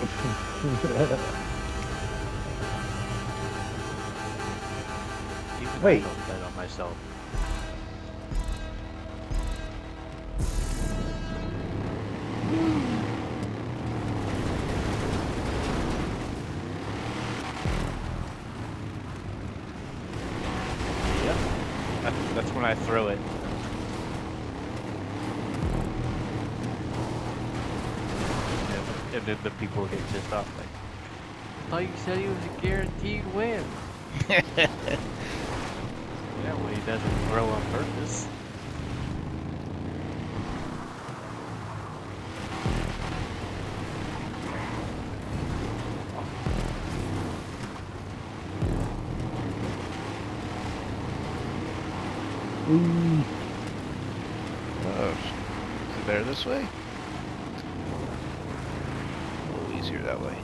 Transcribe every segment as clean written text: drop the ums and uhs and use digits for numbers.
Even I Wait. don't bet on myself. Yep. That's when I throw it. And then the people get pissed off like, I thought you said he was a guaranteed win. Yeah, well he doesn't throw on purpose. Oh, is it better this way? A little easier that way.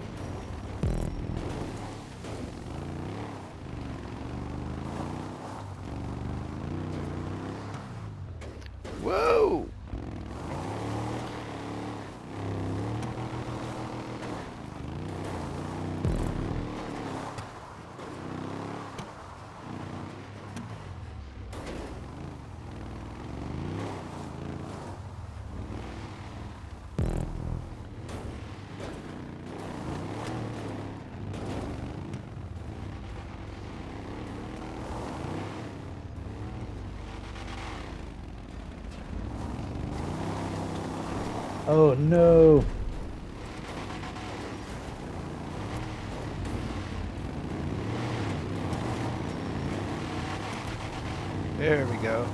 Whoa! Oh no. There we go.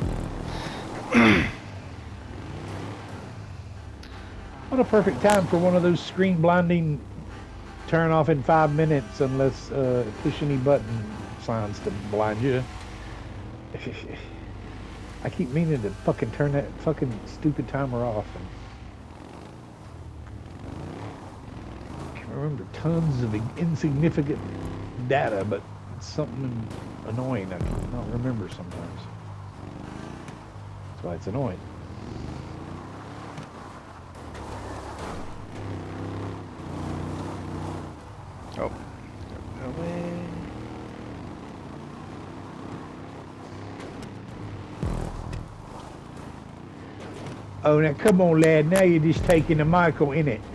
What a perfect time for one of those screen blinding turn off in 5 minutes unless push any button signs to blind you. I keep meaning to fucking turn that fucking stupid timer off. And I can remember tons of insignificant data, but it's something annoying I cannot remember sometimes. That's why it's annoying. Oh. Away. Oh, now come on, lad. Now you're just taking the Michael in it.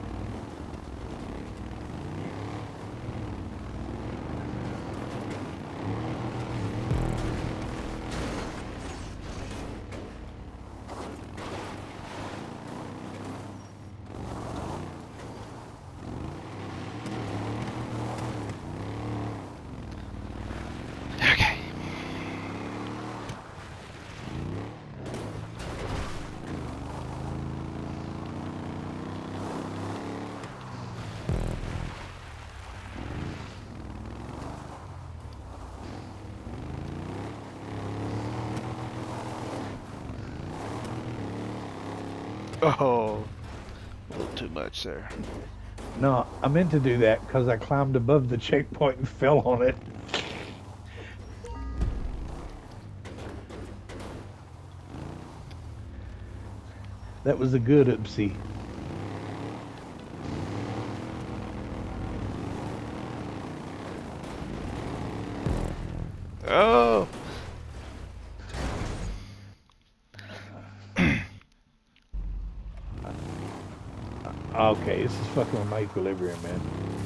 Okay. Oh, a little too much there. No, I meant to do that because I climbed above the checkpoint and fell on it. That was a good oopsie. Oh! Okay, this is fucking with my equilibrium, man.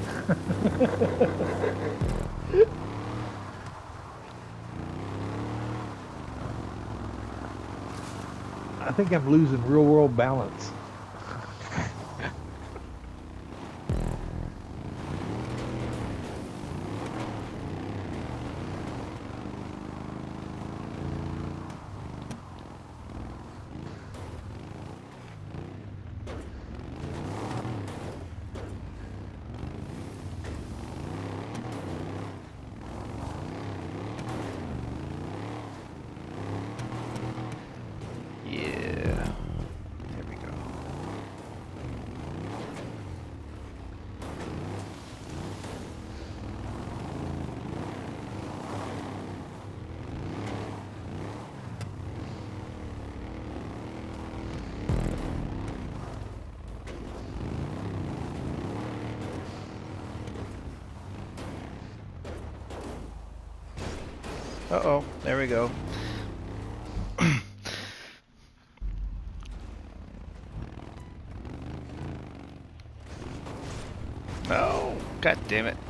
I think I'm losing real world balance. Yeah. There we go. Uh-oh, there we go. Oh, god damn it.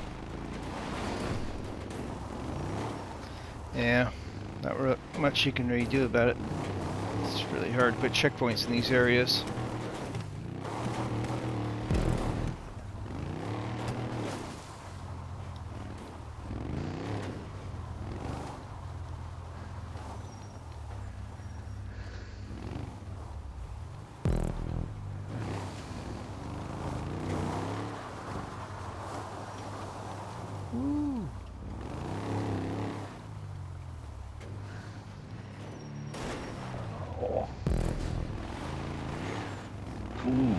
Yeah, not much you can really do about it. It's really hard to put checkpoints in these areas. Oh. Ooh.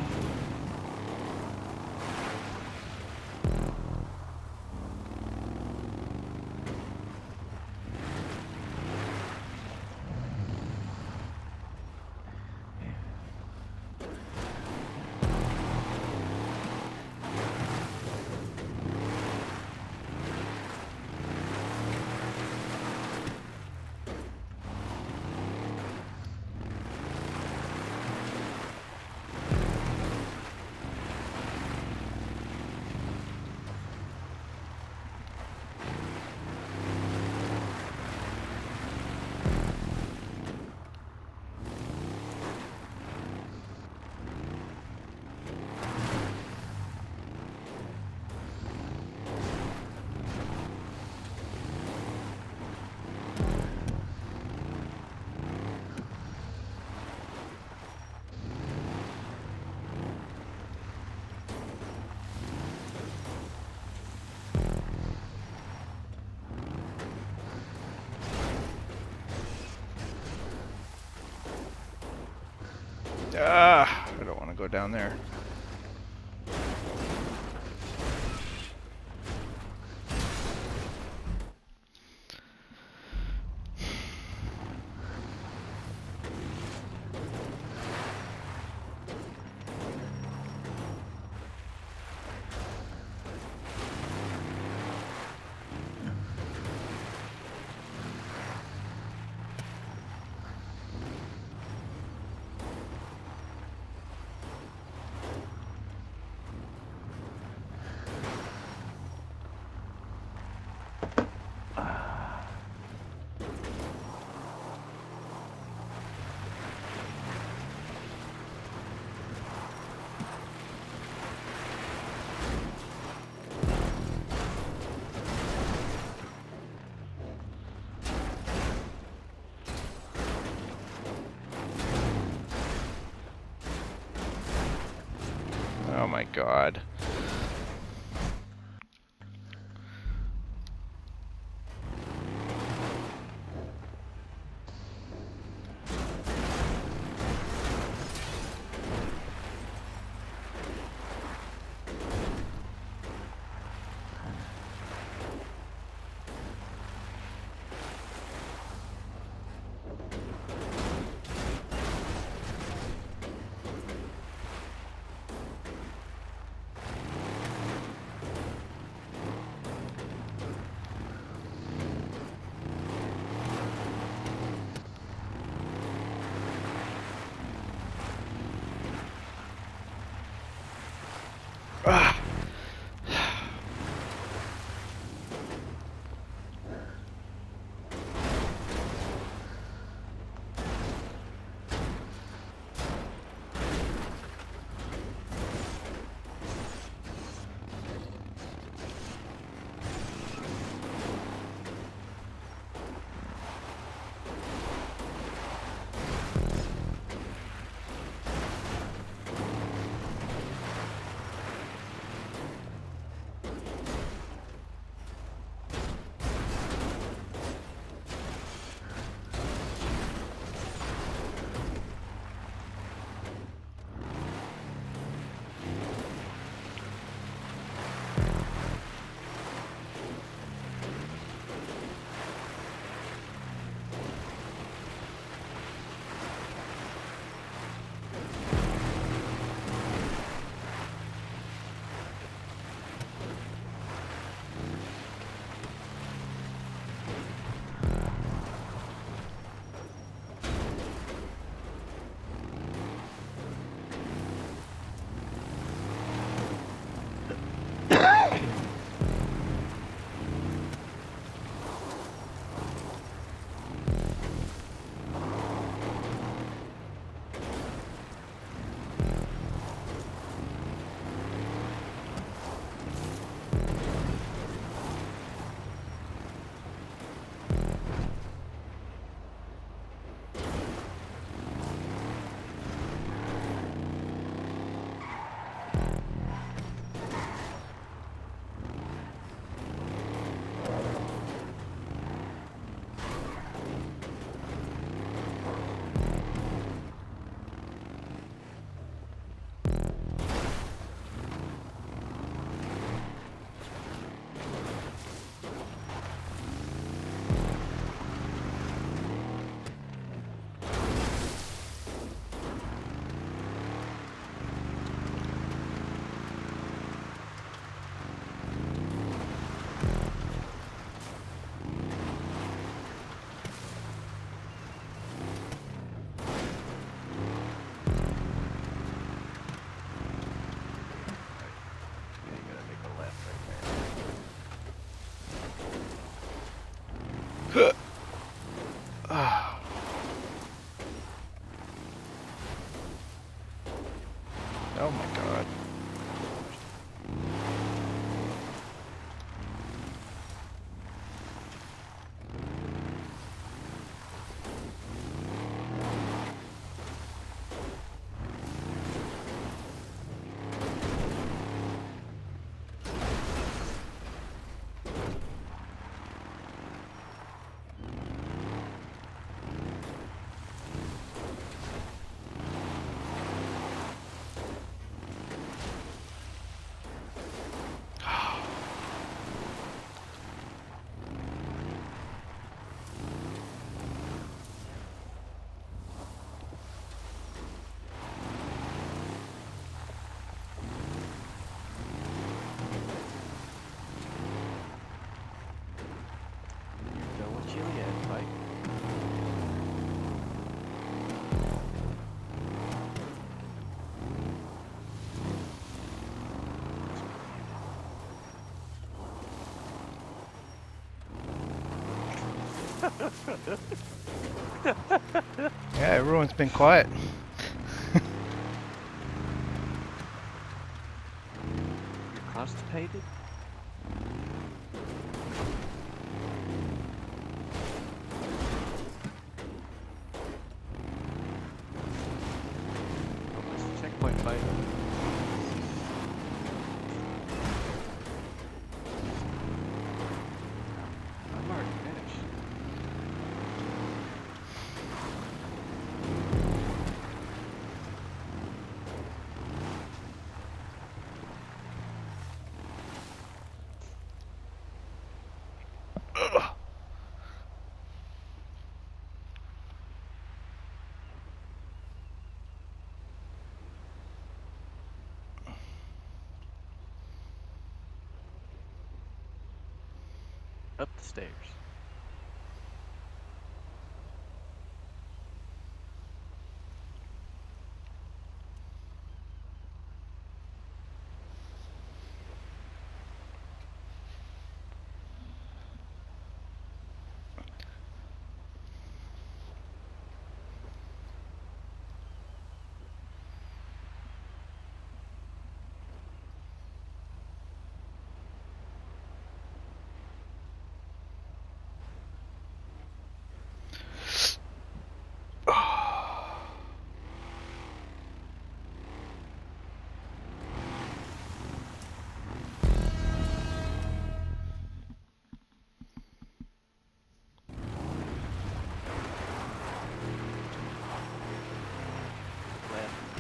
Ah, I don't want to go down there. Oh my god. Oh my god. Know what you had, Mike. Yeah, everyone's been quiet. You're constipated? Oh, where's the checkpoint fight? I'm already finished. Up the stairs.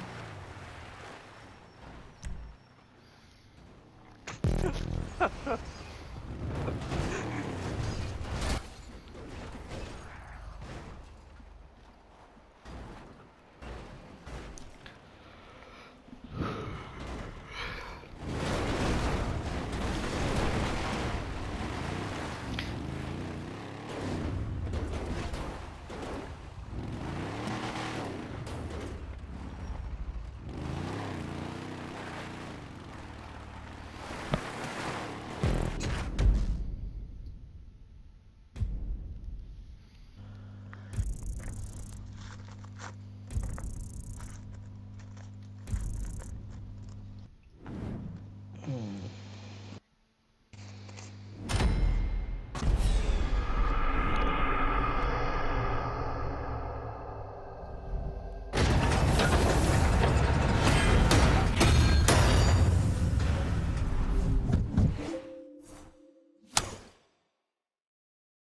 Left.